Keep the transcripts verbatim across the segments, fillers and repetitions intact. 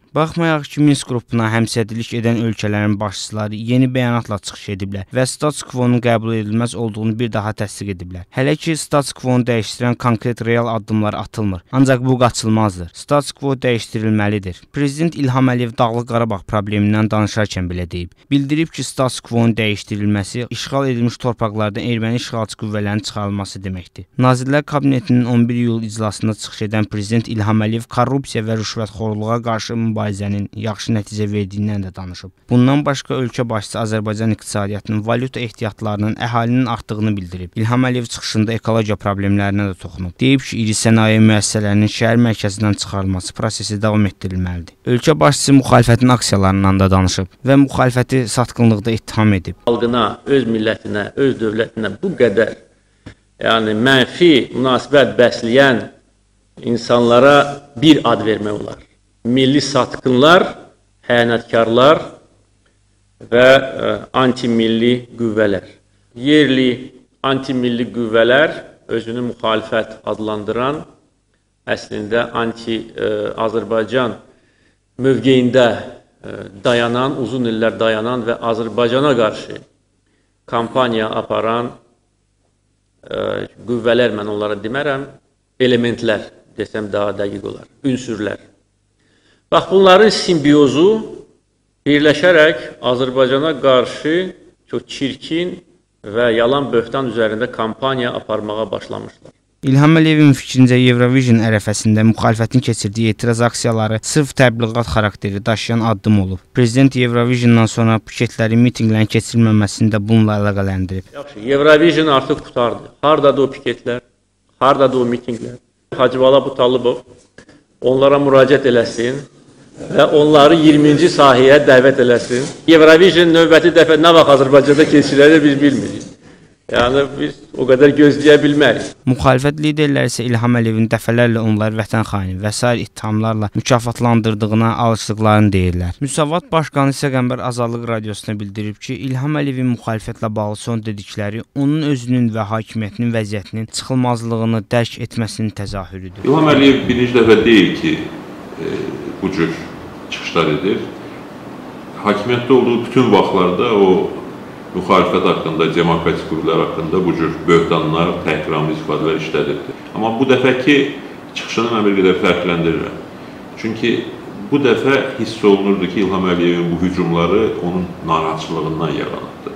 Baxmayaraq ki, Minsk qrupuna həmsədrlik edən ölkələrin başçıları yeni bəyanatla çıxış ediblər və status quo-nun qəbul edilməz olduğunu bir daha təsdiq ediblər. Hələ ki, status quo-nu dəyişdirən konkret real addımlar atılmır. Ancaq bu qaçılmazdır. Status quo dəyişdirilməlidir. Prezident İlham Əliyev Dağlıq Qarabağ problemindən danışarkən belə deyib. Bildirib ki, status quo-nun dəyişdirilməsi işğal edilmiş torpaqlardan erməni işğalçı qüvvələrin çıxarılması deməkdir. Nazirlər Kabinetinin on bir iyul iclasında çıxış edən Prezident İlham Əliyev korrupsiya və rüşvətxorluğa qarşı mübarizənin yaxşı nəticə verdiyindən də danışıb. Bundan başqa ölkə başçısı Azərbaycan iqtisadiyyatının valyuta ehtiyatlarının əhalinin artdığını bildirib. İlham Əliyev çıxışında ekologiya problemlərinə də toxunub. Deyib ki, iri sənaye müəssisələrinin şəhər mərkəzindən çıxarılması prosesi davam etdirilməlidir. Ölkə başçısı müxalifətin aksiyalarından da danışıb və müxalifəti satqınlıqda ittiham edib. Xalqına, öz millətinə, öz dövlətinə bu qədər yəni mənfi münasibət bəsləyən insanlara bir ad vermək olar. Milli satqınlar, xəyanətkarlar və e, anti-milli qüvvələr. Yerli anti-milli qüvvələr özünü müxalifət adlandıran, əslində anti-Azərbaycan mövqeyində e, dayanan, uzun illər dayanan və Azərbaycana qarşı kampaniya aparan e, qüvvələr, mən onlara demərəm, elementlər desəm daha dəqiq olar, ünsürlər. Bax, bunların simbiozu birləşərək Azərbaycana qarşı çox çirkin və yalan böhtan üzərində kampaniya aparmağa başlamışlar. İlham Əliyevin fikrincə Eurovision ərəfəsində müxalifətin keçirdiyi etiraz aksiyaları sırf təbliğat xarakteri daşıyan addım olub. Prezident Eurovisiondan sonra piketlərin, mitinqlərin keçirilməməsini də bununla əlaqələndirib. Yaxşı, Eurovision artıq qutardı. Hardadır o piketlər? Hardadır o mitinqlər? Hacıbala Butalibov onlara müraciət eləsin və onları iyirminci sahəyə dəvət eləsin. Eurovision növbəti dəfə nə vaxt Azərbaycanda keçirilir biz bilmirik. Yəni biz o qədər gözləyə bilmərik. Müxalifət liderləri isə İlham Əliyevin dəfələrlə onları vətən xaini və sair ittihamlarla mükafatlandırdığına alışdıqlarını deyirlər. Müsavat Başqanı Səqənbər Azadlıq Radiosuna bildirib ki, İlham Əliyevin müxalifətlə bağlı son dedikləri onun özünün və hakimiyyətinin vəziyyətinin çıxılmazlığını dərk etməsinin təzahürüdür. İlham Əliyev birinci dəfə deyil ki, e, bu cür çıxışlar edir. Hakimiyyətdə olduğu bütün vaxtlarda o müxalifət haqqında, demokratik qüvvələr haqqında bu cür böhtanlar, təhqiramiz ifadələr işlədirdi. Amma bu dəfəki çıxışını mən bir qədər fərqləndirirəm. Çünki bu dəfə hiss olunurdu ki, İlham Əliyevin bu hücumları onun narahatçılığından yaranırdı.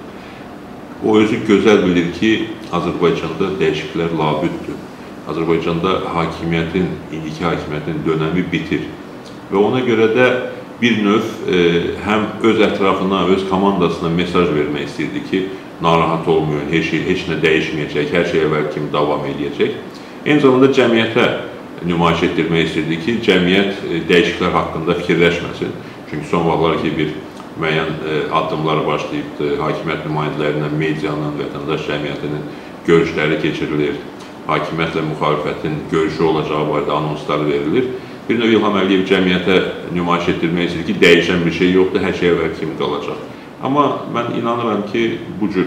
O özü gözəl bilir ki, Azərbaycanda dəyişikliklər labüddür. Azərbaycanda hakimiyyətin, indiki hakimiyyətin dönəmi bitir. Və ona görə də bir növ e, həm öz ətrafına, öz komandasına mesaj vermək istəyirdi ki, narahat olmayın, heç, şey, heç nə dəyişməyəcək, hər şey əvvəl kimi davam edəcək. Eyni zamanda cəmiyyətə nümayiş etdirmək istəyirdi ki, cəmiyyət e, dəyişikliklər haqqında fikirləşməsin. Çünki son vaxtlar ki, bir müəyyən e, addımlar başlayıbdır, hakimiyyət nümayəndələrindən, medianın, vətəndaş cəmiyyətinin görüşləri keçirilir, hakimiyyətlə müxalifətin görüşü olacağı barədə anonslar verilir. Bir növ İlham Əliyev cəmiyyətə nümayiş etdirmək istəyir ki, dəyişən bir şey yoxdur, hər şey əvvəl kimi qalacaq. Amma mən inanıram ki, bu cür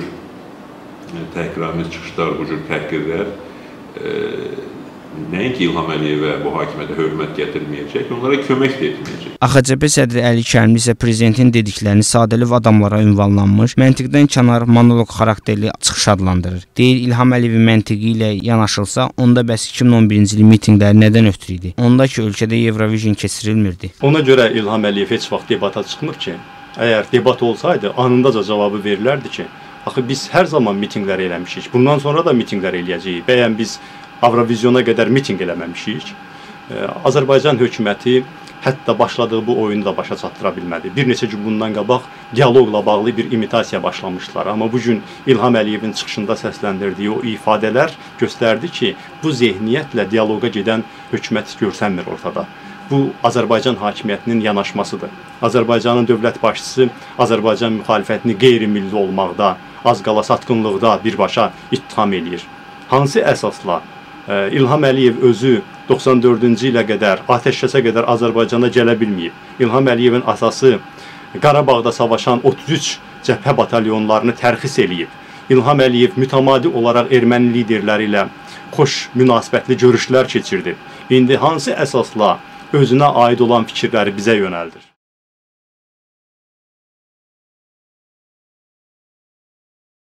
təhqiramiz çıxışlar, bu cür təhqirlər e, nəinki İlham Əliyevə, bu hakimiyyətə hörmət gətirməyəcək, onlara kömək də etməyəcək. A X C P sədri Əli Kərimli isə prezidentin dediklərini sadəlif adamlara ünvanlanmış, məntiqdən kənar monoloq xarakterli çıxış adlandırır. Deyir, İlham Əliyevin məntiqi ilə yanaşılsa, onda bəs iki min on birinci il mitinqləri nədən ötürü idi? Onda ki, ölkədə Eurovision keçirilmirdi. Ona görə İlham Əliyev heç vaxt debata çıxmır ki, əgər debat olsaydı, anındaca cavabı verilərdi ki, axı biz hər zaman mitinqlər eləmişik, bundan sonra da mitinqlər eləyəcəyik. Bəyən biz Avrovizyona qədər miting eləməmişik. Azərbaycan hökuməti hətta başladığı bu oyunu da başa çatdıra bilmədi. Bir neçə gün bundan qabaq dialoqla bağlı bir imitasiya başlamışdılar. Amma bugün İlham Əliyevin çıxışında səsləndirdiyi o ifadələr göstərdi ki, bu zehniyyətlə dialoqa gedən hökumət görsənmir ortada. Bu, Azərbaycan hakimiyyətinin yanaşmasıdır. Azərbaycanın dövlət başçısı Azərbaycan müxalifətini qeyri-milli olmaqda, az qala satqınlıqda birbaşa ittiham eləyir. Hansı əsasla İlham Əliyev özü doxsan dördüncü ilə qədər, atəşkəsə qədər Azərbaycana gələ bilməyib. İlham Əliyevin asası Qarabağda savaşan otuz üç cəbhə batalyonlarını tərxis eləyib. İlham Əliyev mütəmadi olaraq erməni liderləri ilə xoş münasibətli görüşlər keçirdi. İndi hansı əsasla özünə aid olan fikirləri bizə yönəldir.